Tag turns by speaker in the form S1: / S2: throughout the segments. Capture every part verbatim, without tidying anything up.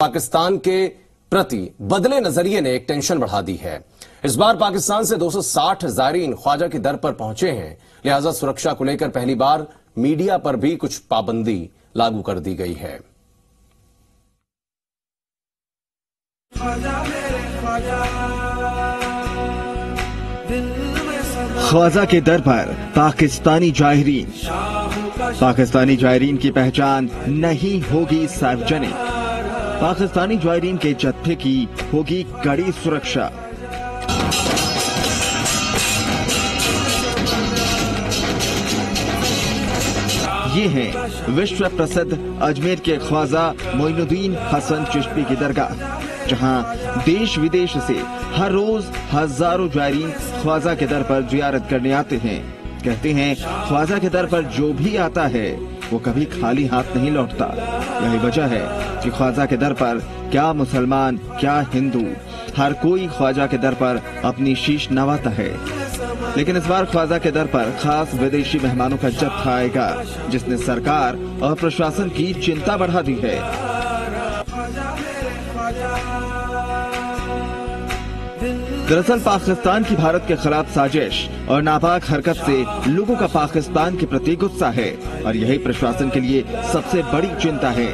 S1: पाकिस्तान के प्रति बदले नजरिए ने एक टेंशन बढ़ा दी है। इस बार पाकिस्तान से दो सौ साठ जायरीन ख्वाजा की दर पर पहुंचे हैं, लिहाजा सुरक्षा को लेकर पहली बार मीडिया पर भी कुछ पाबंदी लागू कर दी गई है।
S2: ख्वाजा के दर पर पाकिस्तानी जायरीन पाकिस्तानी जायरीन की पहचान नहीं होगी सार्वजनिक। पाकिस्तानी जायरीन के जत्थे की होगी कड़ी सुरक्षा। ये हैं विश्व प्रसिद्ध अजमेर के ख्वाजा मोइनुद्दीन हसन चिश्ती की दरगाह, जहां देश विदेश से हर रोज हजारों जायरीन ख्वाजा के दर पर जियारत करने आते हैं। कहते हैं ख्वाजा के दर पर जो भी आता है वो कभी खाली हाथ नहीं लौटता। यही वजह है कि ख्वाजा के दर पर क्या मुसलमान क्या हिंदू, हर कोई ख्वाजा के दर पर अपनी शीश नवाता है। लेकिन इस बार ख्वाजा के दर पर खास विदेशी मेहमानों का जत्था आएगा, जिसने सरकार और प्रशासन की चिंता बढ़ा दी है। दरअसल पाकिस्तान की भारत के खिलाफ साजिश और नापाक हरकत से लोगों का पाकिस्तान के प्रति गुस्सा है और यही प्रशासन के लिए सबसे बड़ी चिंता है।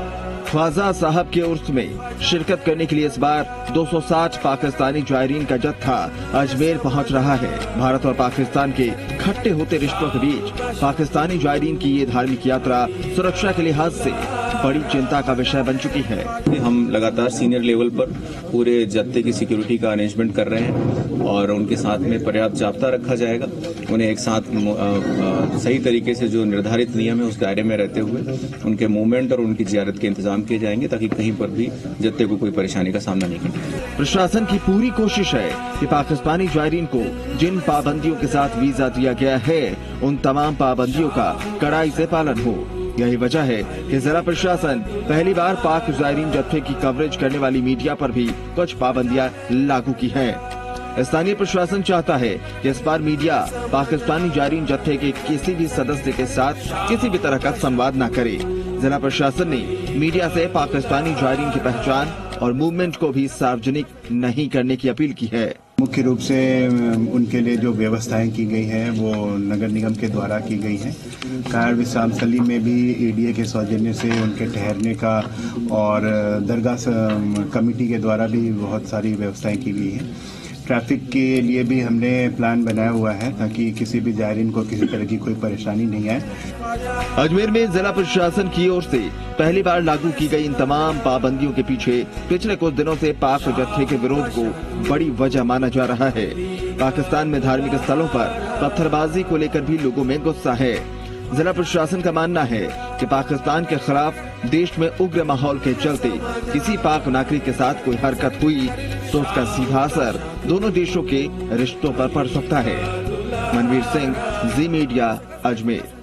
S2: ख्वाजा साहब के उर्स में शिरकत करने के लिए इस बार दो सौ साठ पाकिस्तानी जायरीन का जत्था अजमेर पहुंच रहा है। भारत और पाकिस्तान के खट्टे होते रिश्तों के बीच पाकिस्तानी जायरीन की ये धार्मिक यात्रा सुरक्षा के लिहाज से बड़ी चिंता का विषय बन चुकी है।
S3: हम लगातार सीनियर लेवल पर पूरे जत्थे की सिक्योरिटी का अरेंजमेंट कर रहे हैं और उनके साथ में पर्याप्त जाब्ता रखा जाएगा। उन्हें एक साथ आ, सही तरीके से जो निर्धारित नियम है उस दायरे में रहते हुए उनके मूवमेंट और उनकी जियारत के इंतजाम किए जाएंगे, ताकि कहीं पर भी जत्थे को कोई परेशानी का सामना नहीं करना।
S2: प्रशासन की पूरी कोशिश है कि पाकिस्तानी जायरीन को जिन पाबंदियों के साथ वीजा दिया गया है उन तमाम पाबंदियों का कड़ाई से पालन हो। यही वजह है कि जिला प्रशासन पहली बार पाक जायरीन जत्थे की कवरेज करने वाली मीडिया पर भी कुछ पाबंदियां लागू की है। स्थानीय प्रशासन चाहता है कि इस बार मीडिया पाकिस्तानी जायरीन जत्थे के किसी भी सदस्य के साथ किसी भी तरह का संवाद न करे। जिला प्रशासन ने मीडिया से पाकिस्तानी जायरीन की पहचान और मूवमेंट को भी सार्वजनिक नहीं करने की अपील की है।
S4: मुख्य रूप से उनके लिए जो व्यवस्थाएं की गई हैं वो नगर निगम के द्वारा की गई हैं। कार विश्राम स्थली में भी ईडीए के सौजन्य से उनके ठहरने का और दरगाह कमेटी के द्वारा भी बहुत सारी व्यवस्थाएं की गई हैं। ट्रैफिक के लिए भी हमने प्लान बनाया हुआ है ताकि किसी भी जायरीन को किसी तरह की कोई परेशानी नहीं आए।
S2: अजमेर में जिला प्रशासन की ओर से पहली बार लागू की गई इन तमाम पाबंदियों के पीछे पिछले कुछ दिनों से पाक जत्थे के विरोध को बड़ी वजह माना जा रहा है। पाकिस्तान में धार्मिक स्थलों पर पत्थरबाजी को लेकर भी लोगों में गुस्सा है। जिला प्रशासन का मानना है कि पाकिस्तान के खिलाफ देश में उग्र माहौल के चलते किसी पाक नागरिक के साथ कोई हरकत हुई तो उसका सीधा असर दोनों देशों के रिश्तों पर पड़ सकता है। Manveer Singh, Zee Media, Ajmer.